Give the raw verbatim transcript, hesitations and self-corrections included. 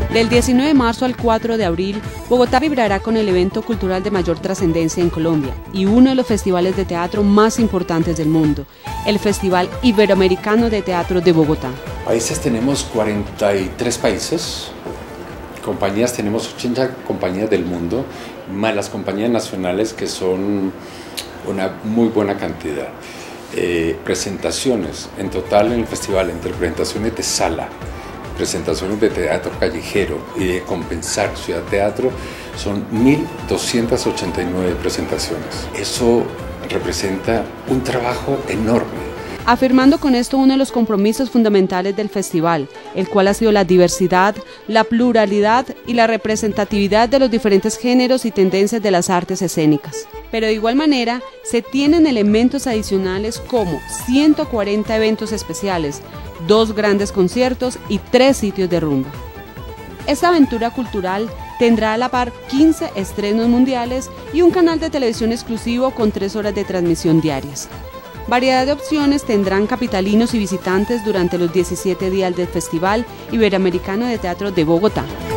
Del diecinueve de marzo al cuatro de abril, Bogotá vibrará con el evento cultural de mayor trascendencia en Colombia y uno de los festivales de teatro más importantes del mundo, el Festival Iberoamericano de Teatro de Bogotá. Países tenemos cuarenta y tres países, compañías tenemos ochenta compañías del mundo, más las compañías nacionales que son una muy buena cantidad. Eh, presentaciones en total en el festival, entre presentaciones de sala, presentaciones de teatro callejero y de Compensar Ciudad Teatro, son mil doscientas ochenta y nueve presentaciones. Eso representa un trabajo enorme. Afirmando con esto uno de los compromisos fundamentales del festival, el cual ha sido la diversidad, la pluralidad y la representatividad de los diferentes géneros y tendencias de las artes escénicas. Pero de igual manera, se tienen elementos adicionales como ciento cuarenta eventos especiales, dos grandes conciertos y tres sitios de rumba. Esta aventura cultural tendrá a la par quince estrenos mundiales y un canal de televisión exclusivo con tres horas de transmisión diarias. Variedad de opciones tendrán capitalinos y visitantes durante los diecisiete días del Festival Iberoamericano de Teatro de Bogotá.